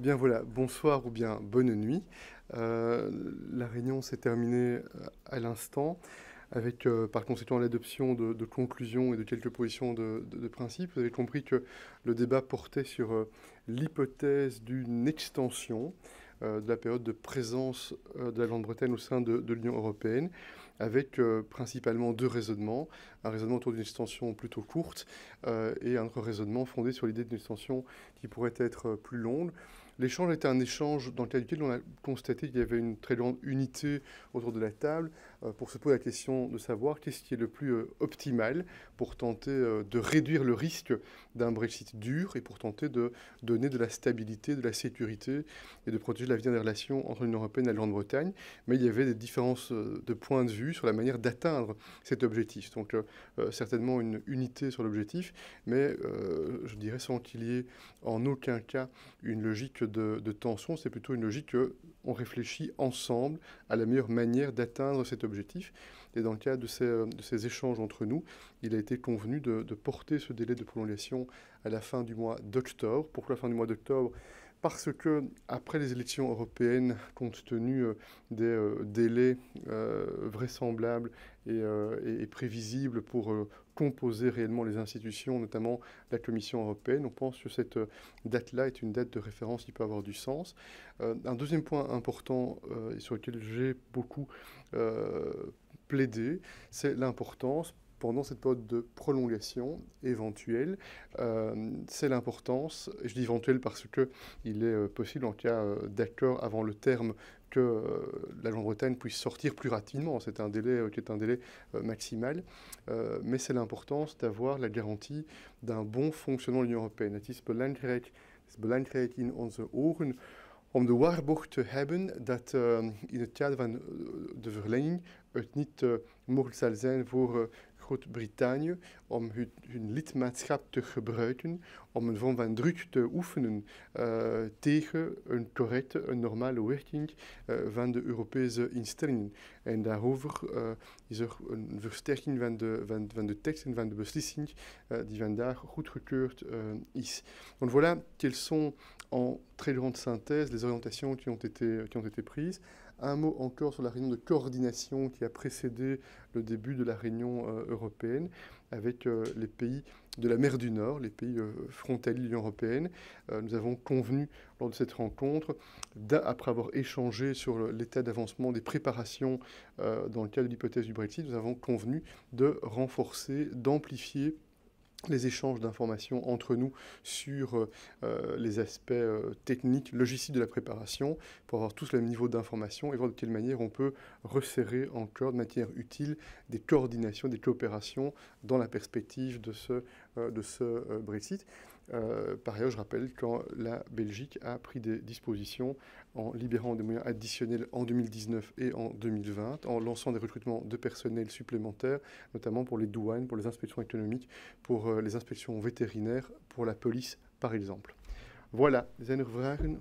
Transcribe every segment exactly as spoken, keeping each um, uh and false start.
Bien voilà, bonsoir ou bien bonne nuit. Euh, la réunion s'est terminée à l'instant avec euh, par conséquent l'adoption de, de conclusions et de quelques positions de, de, de principe. Vous avez compris que le débat portait sur euh, l'hypothèse d'une extension euh, de la période de présence euh, de la Grande-Bretagne au sein de, de l'Union européenne, avec euh, principalement deux raisonnements. Un raisonnement autour d'une extension plutôt courte euh, et un autre raisonnement fondé sur l'idée d'une extension qui pourrait être euh, plus longue. L'échange était un échange dans le cadre duquel on a constaté qu'il y avait une très grande unité autour de la table euh, pour se poser la question de savoir qu'est-ce qui est le plus euh, optimal pour tenter euh, de réduire le risque d'un Brexit dur et pour tenter de donner de la stabilité, de la sécurité et de protéger l'avenir des relations entre l'Union européenne et la Grande-Bretagne. Mais il y avait des différences euh, de points de vue sur la manière d'atteindre cet objectif. Donc euh, euh, certainement une unité sur l'objectif, mais euh, je dirais sans qu'il y ait en aucun cas une logique de, de tension, c'est plutôt une logique qu'on réfléchit ensemble à la meilleure manière d'atteindre cet objectif. Et dans le cadre de ces, de ces échanges entre nous, il a été convenu de, de porter ce délai de prolongation à la fin du mois d'octobre. Pourquoi la fin du mois d'octobre ? Parce que, après les élections européennes, compte tenu euh, des euh, délais euh, vraisemblables et, euh, et, et prévisibles pour euh, composer réellement les institutions, notamment la Commission européenne, on pense que cette euh, date-là est une date de référence qui peut avoir du sens. Euh, un deuxième point important euh, et sur lequel j'ai beaucoup euh, plaidé, c'est l'importance pendant cette période de prolongation éventuelle, euh, c'est l'importance, et je dis éventuelle parce qu'il est euh, possible en cas euh, d'accord avant le terme que euh, la Grande-Bretagne puisse sortir plus rapidement, c'est un délai euh, qui est un délai euh, maximal, euh, mais c'est l'importance d'avoir la garantie d'un bon fonctionnement de l'Union européenne. Het is belangrijk, het is belangrijk in onze ogen om de waarborg te hebben dat uh, in het kader van de verlenging het niet uh, mogelijk zal zijn voor uh, Groot-Brittannië om hun, hun lidmaatschap te gebruiken om een vorm van druk te oefenen uh, tegen een correcte, een normale werking uh, van de Europese instellingen. En daarover uh, is er een versterking van de, van, van de tekst en van de beslissing uh, die vandaag goedgekeurd uh, is. Donc voilà quelles sont en très grande synthèse les orientations qui ont été, qui ont été prises. Un mot encore sur la réunion de coordination qui a précédé le début de la réunion euh, européenne avec euh, les pays de la mer du Nord, les pays euh, frontaliers de l'Union européenne. Euh, nous avons convenu lors de cette rencontre, après avoir échangé sur l'état d'avancement des préparations euh, dans le cadre de l'hypothèse du Brexit, nous avons convenu de renforcer, d'amplifier les échanges d'informations entre nous sur euh, les aspects euh, techniques, logistiques de la préparation, pour avoir tous le même niveau d'information et voir de quelle manière on peut resserrer encore de manière utile des coordinations, des coopérations dans la perspective de ce, euh, de ce euh, Brexit. Euh, par ailleurs, je rappelle que la Belgique a pris des dispositions en libérant des moyens additionnels en deux mille dix-neuf et en deux mille vingt, en lançant des recrutements de personnel supplémentaires, notamment pour les douanes, pour les inspections économiques, pour euh, les inspections vétérinaires, pour la police, par exemple. Voilà, zijn er vragen?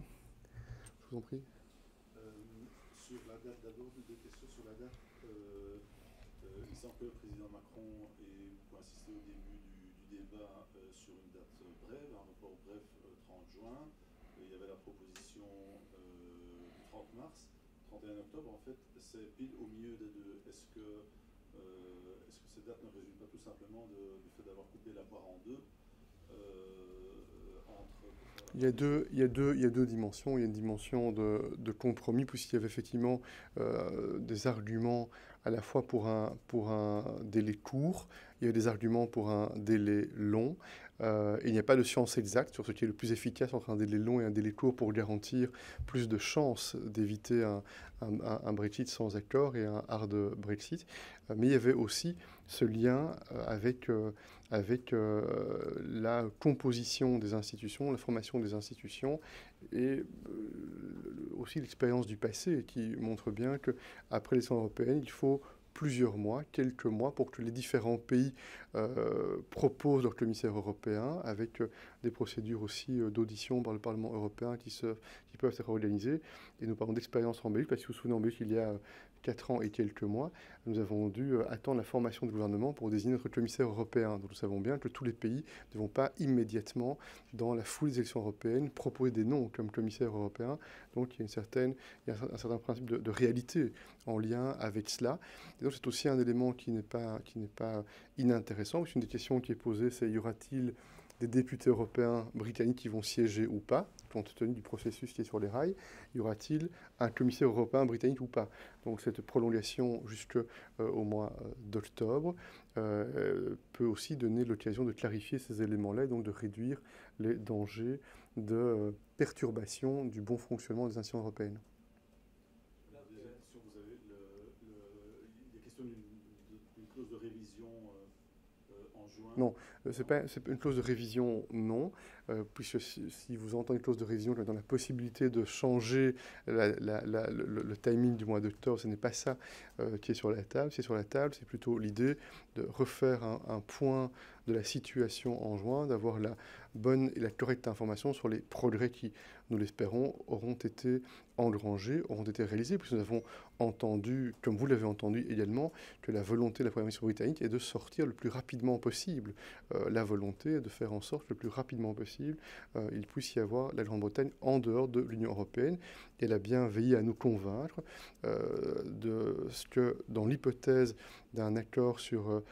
Je vous en prie. Euh, sur la date, d'abord, deux questions sur la date. Euh, euh, il semble que le président Macron ait insisté au début du, du débat euh, sur une date brève, un report bref euh, trente juin. Et il y avait la proposition euh, du trente mars, trente et un octobre. En fait, c'est pile au milieu des deux. Est-ce que, euh, est-ce que cette date ne résulte pas tout simplement de, du fait d'avoir coupé la poire en deux euh, entre... Il y, a deux, il, y a deux, il y a deux dimensions. Il y a une dimension de, de compromis, puisqu'il y avait effectivement euh, des arguments à la fois pour un, pour un délai court, il y a des arguments pour un délai long. Euh, et il n'y a pas de science exacte sur ce qui est le plus efficace entre un délai long et un délai court pour garantir plus de chances d'éviter un, un, un Brexit sans accord et un hard Brexit. Euh, mais il y avait aussi ce lien euh, avec, euh, avec euh, la composition des institutions, la formation des institutions et euh, aussi l'expérience du passé qui montre bien qu'après l'élection européenne, il faut plusieurs mois, quelques mois, pour que les différents pays euh, proposent leur commissaire européen, avec euh, des procédures aussi euh, d'audition par le Parlement européen qui, se, qui peuvent être organisées. Et nous parlons d'expérience en Belgique, parce que si vous vous souvenez, en Belgique, il y a quatre ans et quelques mois, nous avons dû attendre la formation du gouvernement pour désigner notre commissaire européen. Donc nous savons bien que tous les pays ne vont pas immédiatement, dans la foule des élections européennes, proposer des noms comme commissaire européen. Donc il y a, une certaine, il y a un certain principe de, de réalité en lien avec cela. Et donc c'est aussi un élément qui n'est pas, qui n'est pas inintéressant. Une des questions qui est posée, c'est y aura-t-il des députés européens britanniques qui vont siéger ou pas, compte tenu du processus qui est sur les rails, y aura-t-il un commissaire européen britannique ou pas? Donc cette prolongation jusqu'au euh, mois d'octobre euh, peut aussi donner l'occasion de clarifier ces éléments-là et donc de réduire les dangers de euh, perturbation du bon fonctionnement des institutions européennes. La deuxième question, vous avez le, le, il y a question d'une clause de révision euh, euh, en juin. Non, euh, c'est pas, c'est une clause de révision, non, euh, puisque si, si vous entendez une clause de révision dans la possibilité de changer la, la, la, le, le timing du mois d'octobre, ce n'est pas ça euh, qui est sur la table. C'est sur la table, c'est plutôt l'idée de refaire un, un point de la situation en juin, d'avoir la bonne et la correcte information sur les progrès qui, nous l'espérons, auront été engrangés, auront été réalisés, puisque nous avons entendu, comme vous l'avez entendu également, que la volonté de la Première ministre britannique est de sortir le plus rapidement possible. Euh, la volonté est de faire en sorte que le plus rapidement possible, euh, il puisse y avoir la Grande-Bretagne en dehors de l'Union européenne. Elle a bien veillé à nous convaincre euh, de ce que, dans l'hypothèse d'un accord sur euh,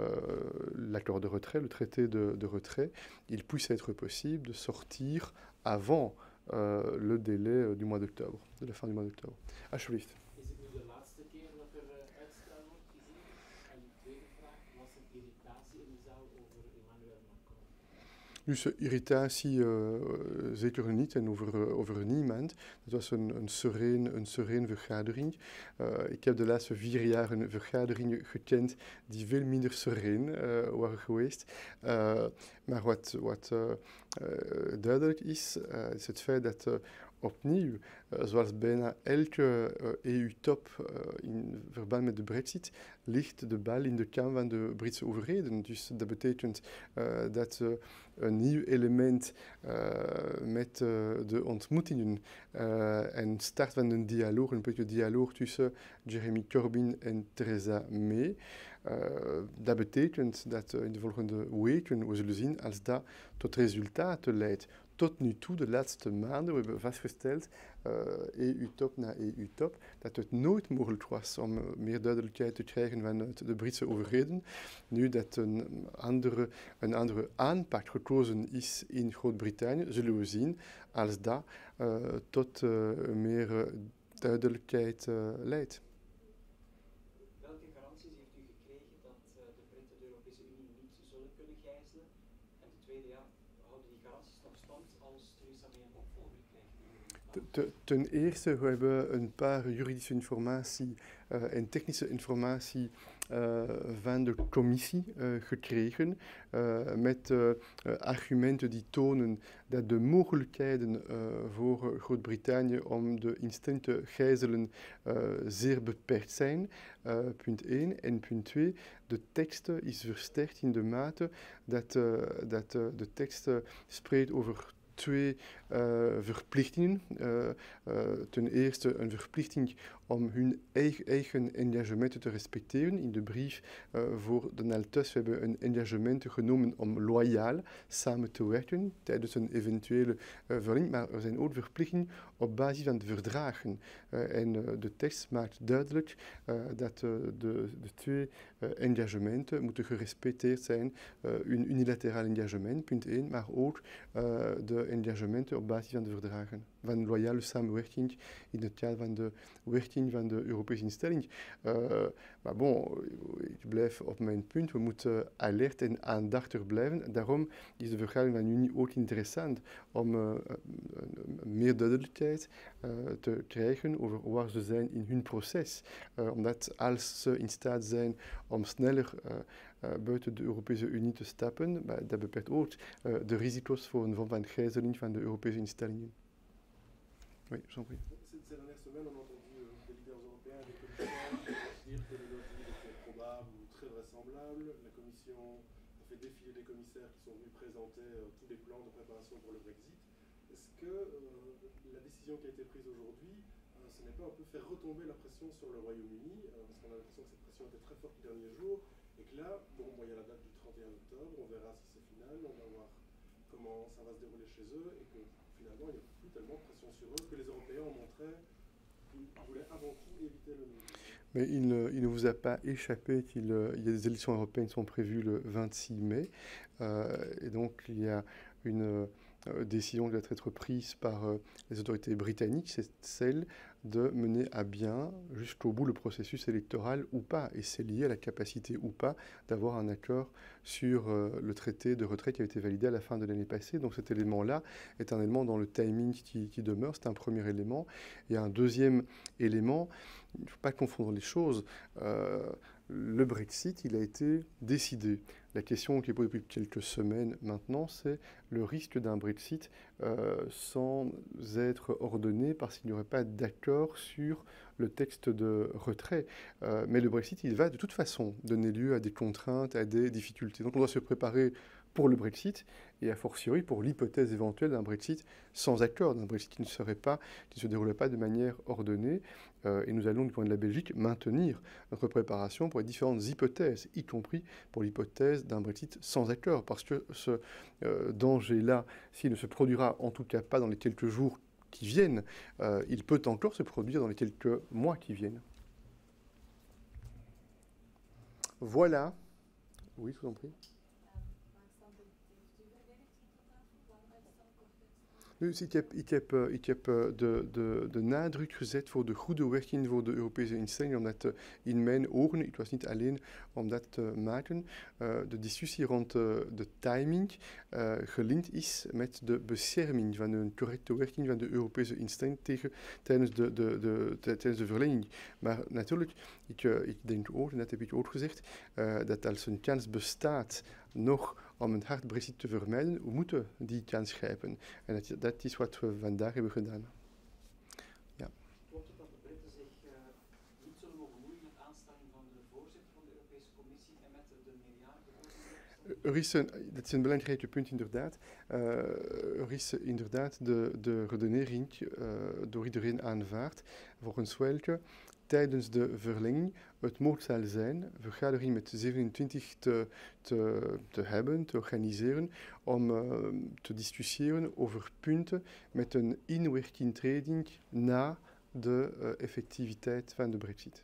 l'accord de retrait, le traité de, de retrait, il puisse être possible de sortir avant euh, le délai euh, du mois d'octobre, de la fin du mois d'octobre. Alsjeblieft. Is het nu de laatste keer dat er uh, uitstel wordt gezien? En de tweede vraag, was er irritatie in de zaal over Emmanuel Macron? Dus irritatie uh, zeker niet en over, uh, over niemand. Het was een, een, sereen, een sereen vergadering. Uh, ik heb de laatste vier jaar een vergaderingen gekend die veel minder sereen uh, waren geweest. Uh, maar wat, wat uh, uh, duidelijk is, uh, is het feit dat uh, opnieuw, uh, zoals bijna elke uh, E U-top uh, in verband met de brexit, ligt de bal in de kam van de Britse overheden. Dus dat betekent uh, dat uh, een nieuw element uh, met uh, de ontmoetingen uh, en start van een dialoog, een beetje dialoog tussen Jeremy Corbyn en Theresa May. Uh, dat betekent dat uh, in de volgende weken we zullen zien als dat tot resultaten leidt. Tot nu toe, de laatste maanden, we hebben vastgesteld, uh, E U-top na E U-top, dat het nooit mogelijk was om uh, meer duidelijkheid te krijgen vanuit de Britse overheden. Nu dat een andere, een andere aanpak gekozen is in Groot-Brittannië, zullen we zien als dat uh, tot uh, meer uh, duidelijkheid uh, leidt. Welke garanties heeft u gekregen dat uh, de Britten de Europese Unie niet zullen kunnen gijzelen? En de tweede, ja, houden die garanties nog stand als Theresa May een opvolger krijgt? Ten eerste, we hebben een paar juridische informatie uh, en technische informatie uh, van de commissie uh, gekregen uh, met uh, uh, argumenten die tonen dat de mogelijkheden uh, voor Groot-Brittannië om de instelling te gijzelen uh, zeer beperkt zijn. Uh, punt één. En punt twee, de tekst is versterkt in de mate dat, uh, dat uh, de tekst uh, spreekt over twee uh, verplichtingen. Uh, uh, ten eerste een verplichting om hun eigen, eigen engagementen te respecteren. In de brief uh, voor Donald Tusk hebben we een engagement genomen om loyaal samen te werken tijdens een eventuele uh, verlenging, maar er zijn ook verplichtingen op basis van de verdragen. Uh, en uh, de tekst maakt duidelijk uh, dat uh, de, de twee uh, engagementen moeten gerespecteerd zijn. Uh, een unilateraal engagement, punt één, maar ook uh, de engagementen op basis van de verdragen. Van loyale samenwerking in het kader van de werking van de Europese instelling. Uh, maar bon, ik blijf op mijn punt. We moeten alert en aandachtig blijven. Daarom is de vergadering van juni ook interessant om uh, meer duidelijkheid uh, te krijgen over waar ze zijn in hun proces. Uh, omdat als ze in staat zijn om sneller uh, uh, buiten de Europese Unie te stappen, dat beperkt ook uh, de risico's voor een vorm van gijzeling van de Europese instellingen. Oui, j'en prie. Ces dernières semaines, on a entendu euh, des leaders européens et des commissaires dire que le Brexit était probable ou très vraisemblable. La Commission a fait défiler des commissaires qui sont venus présenter euh, tous les plans de préparation pour le Brexit. Est-ce que euh, la décision qui a été prise aujourd'hui euh, ce n'est pas un peu faire retomber la pression sur le Royaume-Uni, euh, parce qu'on a l'impression que cette pression était très forte les derniers jours, et que là, bon, bon, il y a la date du trente et un octobre, on verra si c'est final, on va voir comment ça va se dérouler chez eux, et que finalement, il n'y a plus tellement de pression sur eux, que les Européens ont montré qu'ils voulaient avant tout éviter le mur. Mais il ne, il ne vous a pas échappé qu'il euh, il y a des élections européennes qui sont prévues le vingt-six mai. Euh, et donc, il y a une euh, décision qui doit être prise par euh, les autorités britanniques, c'est celle de mener à bien jusqu'au bout le processus électoral ou pas. Et c'est lié à la capacité ou pas d'avoir un accord sur euh, le traité de retrait qui a été validé à la fin de l'année passée. Donc cet élément-là est un élément dans le timing qui, qui demeure. C'est un premier élément. Et un deuxième élément, il ne faut pas confondre les choses. Euh, le Brexit, il a été décidé. La question qui est posée depuis quelques semaines maintenant, c'est le risque d'un Brexit euh, sans être ordonné parce qu'il n'y aurait pas d'accord sur le texte de retrait. Euh, mais le Brexit, il va de toute façon donner lieu à des contraintes, à des difficultés. Donc on doit se préparer pour le Brexit et a fortiori pour l'hypothèse éventuelle d'un Brexit sans accord, d'un Brexit qui ne serait pas, qui ne se déroulerait pas de manière ordonnée. Euh, et nous allons, du point de vue de la Belgique, maintenir notre préparation pour les différentes hypothèses, y compris pour l'hypothèse d'un Brexit sans accord, parce que ce euh, danger-là, s'il ne se produira en tout cas pas dans les quelques jours qui viennent, euh, il peut encore se produire dans les quelques mois qui viennent. Voilà. Oui, je vous en prie. Dus ik heb, ik heb, uh, ik heb uh, de, de, de nadruk gezet voor de goede werking voor de Europese instellingen, omdat uh, in mijn ogen, het was niet alleen om dat te maken, uh, de discussie rond uh, de timing uh, gelinkt is met de bescherming van een correcte werking van de Europese instellingen tegen, tijdens, de, de, de, tijdens de verlenging. Maar natuurlijk, ik, uh, ik denk ook, en dat heb ik ook gezegd, uh, dat als een kans bestaat nog om een hard Brexit te vermijden, we moeten die kans grijpen. En dat, dat is wat we vandaag hebben gedaan. Ja. Klopt het dat de Britten zich uh, niet zullen mogen bemoeien met aanstelling van de voorzitter van de Europese Commissie en met de, de meerjarige voorzitter? Er is een, dat is een belangrijk punt inderdaad. Uh, er is inderdaad de, de redenering uh, door iedereen aanvaard, volgens welke tijdens de verlenging het mogelijk zal zijn vergadering met zevenentwintig te, te, te hebben, te organiseren, om uh, te discussiëren over punten met een inwerkingtreding na de uh, effectiviteit van de Brexit.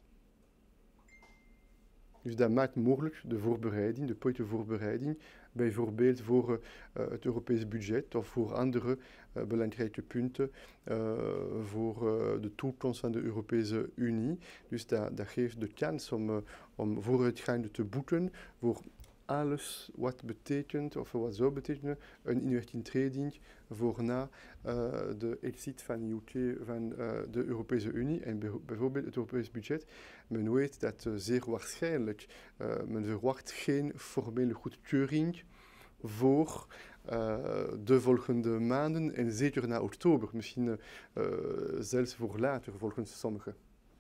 Dus dat maakt mogelijk de voorbereiding, de politieke voorbereiding, bijvoorbeeld voor uh, het Europees budget of voor andere uh, belangrijke punten uh, voor uh, de toekomst van de Europese Unie. Dus dat, dat geeft de kans om, uh, om vooruitgang te boeken voor alles wat betekent, of wat zou betekenen, een inwerkingtreding voor na uh, de exit van U K van uh, de Europese Unie en bijvoorbeeld het Europees budget. Men weet dat uh, zeer waarschijnlijk, uh, men verwacht geen formele goedkeuring voor uh, de volgende maanden en zeker na oktober, misschien uh, zelfs voor later volgens sommigen.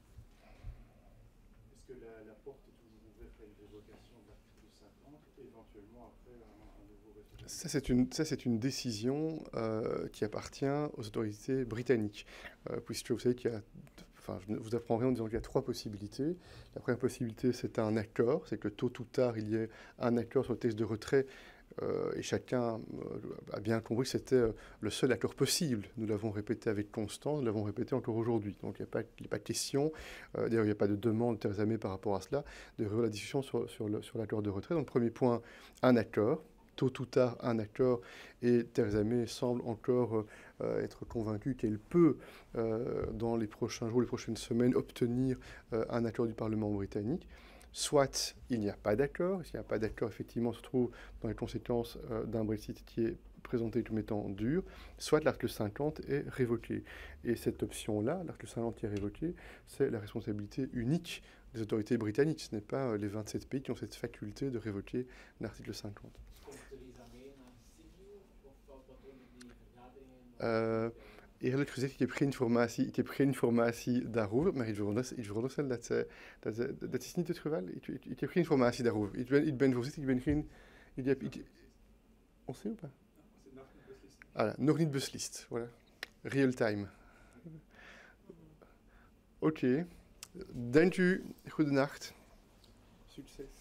Ça, c'est une, ça, c'est une décision euh, qui appartient aux autorités britanniques, euh, puisque vous savez qu'il y a, enfin, je vous apprends rien en disant qu'il y a trois possibilités. La première possibilité, c'est un accord, c'est que tôt ou tard, il y ait un accord sur le texte de retrait, euh, et chacun euh, a bien compris que c'était euh, le seul accord possible. Nous l'avons répété avec constance, nous l'avons répété encore aujourd'hui. Donc il n'y a pas, il n'y a pas de question, euh, d'ailleurs il n'y a pas de demande de Theresa May par rapport à cela, de réouvrir la discussion sur, sur, le, sur l'accord de retrait. Donc premier point, un accord. Tôt ou tard, un accord, et Theresa May semble encore euh, être convaincue qu'elle peut, euh, dans les prochains jours, les prochaines semaines, obtenir euh, un accord du Parlement britannique. Soit il n'y a pas d'accord, s'il n'y a pas d'accord, effectivement, on se trouve dans les conséquences euh, d'un Brexit qui est présenté comme étant dur, soit l'article cinquante est révoqué. Et cette option-là, l'article cinquante qui est révoqué, c'est la responsabilité unique des autorités britanniques. Ce n'est pas euh, les vingt-sept pays qui ont cette faculté de révoquer l'article cinquante. Uh, eerlijk gezegd, ik heb geen informatie, ik heb geen informatie daarover, maar ik veronderstel dat ze, dat ze, dat is niet het geval. Ik, ik, ik heb geen informatie daarover. Ik ben, ik ben voorzitter, ik ben geen, ik heb, ik, on sait ou pas? Ah, nog niet beslist, voilà. Real time. Oké, dank u. Goedenacht. Succes.